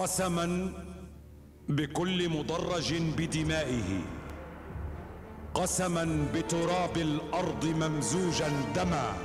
قسما بكل مدرج بدمائه، قسما بتراب الأرض ممزوجا دما،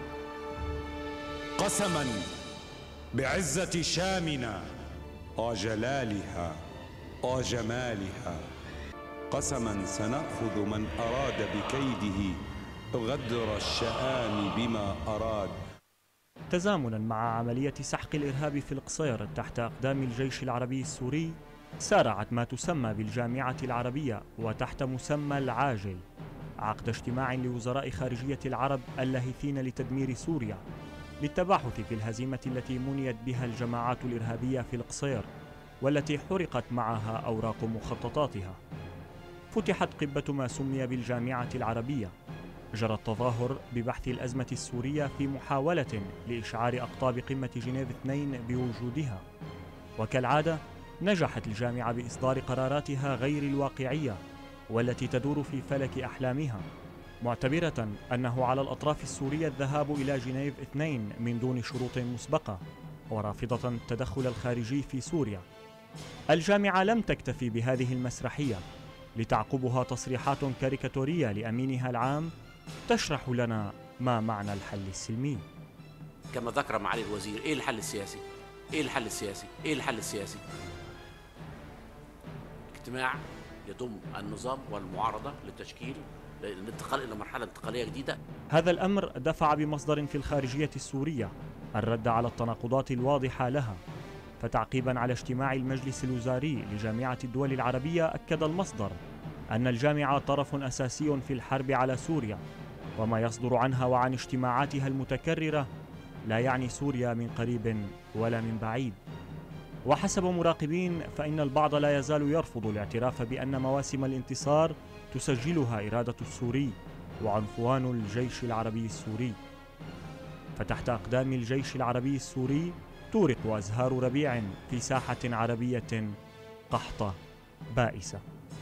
قسما بعزة شامنا وجلالها وجمالها، قسما سنأخذ من أراد بكيده غدر الشآم بما أراد. تزامنا مع عملية سحق الإرهاب في القصير تحت أقدام الجيش العربي السوري، سارعت ما تسمى بالجامعة العربية وتحت مسمى العاجل عقد اجتماع لوزراء خارجية العرب اللاهثين لتدمير سوريا للتباحث في الهزيمة التي منيت بها الجماعات الإرهابية في القصير والتي حرقت معها أوراق مخططاتها. فتحت قبة ما سمي بالجامعة العربية. جرى التظاهر ببحث الأزمة السورية في محاولة لإشعار أقطاب قمة جنيف 2 بوجودها، وكالعادة نجحت الجامعة بإصدار قراراتها غير الواقعية والتي تدور في فلك أحلامها، معتبرة أنه على الأطراف السورية الذهاب إلى جنيف 2 من دون شروط مسبقة، ورافضة التدخل الخارجي في سوريا. الجامعة لم تكتفي بهذه المسرحية، لتعقبها تصريحات كاريكاتورية لأمينها العام تشرح لنا ما معنى الحل السلمي. كما ذكر معالي الوزير، ايه الحل السياسي؟ ايه الحل السياسي؟ ايه الحل السياسي؟ اجتماع يضم النظام والمعارضة للتشكيل الانتقال إلى مرحلة انتقالية جديدة. هذا الأمر دفع بمصدر في الخارجية السورية الرد على التناقضات الواضحة لها، فتعقيبا على اجتماع المجلس الوزاري لجامعة الدول العربية أكد المصدر أن الجامعة طرف أساسي في الحرب على سوريا، وما يصدر عنها وعن اجتماعاتها المتكررة لا يعني سوريا من قريب ولا من بعيد. وحسب مراقبين فإن البعض لا يزال يرفض الاعتراف بأن مواسم الانتصار تسجلها إرادة السوري وعنفوان الجيش العربي السوري. فتحت أقدام الجيش العربي السوري تورق أزهار ربيع في ساحة عربية قحطة بائسة.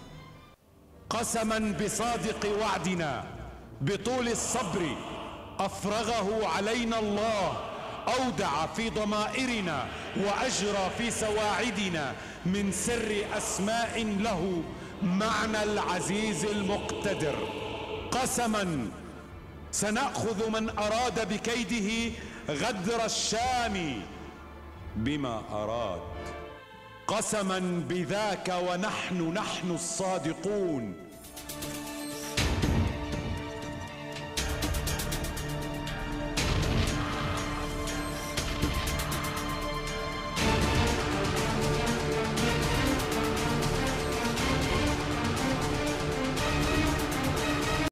قسما بصادق وعدنا بطول الصبر أفرغه علينا الله، أودع في ضمائرنا وأجرى في سواعدنا من سر أسماء له معنى العزيز المقتدر. قسما سنأخذ من أراد بكيده غدر الشام بما أراد، قسما بذاك ونحن الصادقون